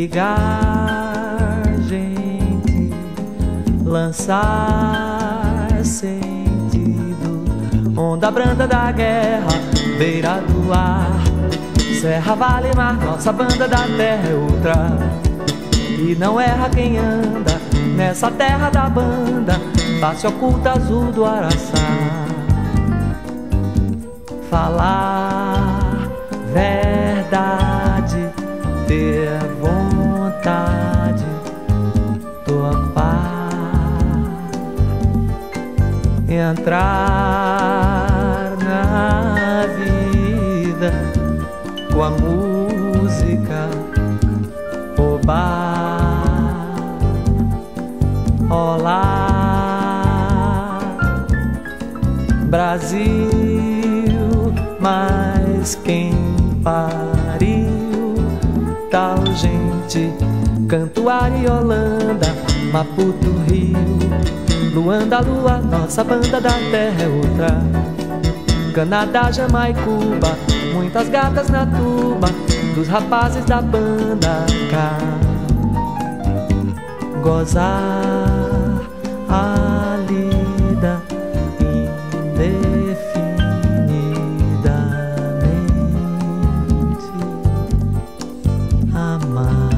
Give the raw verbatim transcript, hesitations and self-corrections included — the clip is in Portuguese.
ligar, gente, lançar sentido, onda branda da guerra, beira do ar, serra, vale, mar, nossa banda da terra é outra. E não erra quem anda nessa terra da banda, face oculta azul do Araçá. Falar verdade, ter vontade, topar, entrar na vida com a música, roubar, olá, Brasil, mas quem pariu tal gente? Cantuária, Holanda, Maputo, Rio, Luanda, Lua, nossa banda da terra é outra. Canadá, Jamaica, Cuba, muitas gatas na tuba dos rapazes da banda cá. Gozar a lida indefinidamente, amar.